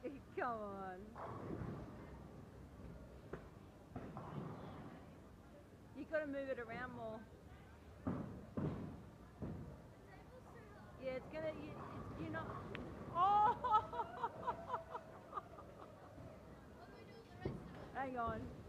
Come on. You got to move it around more. Yeah, it's gonna. You're not. Oh! Hang on.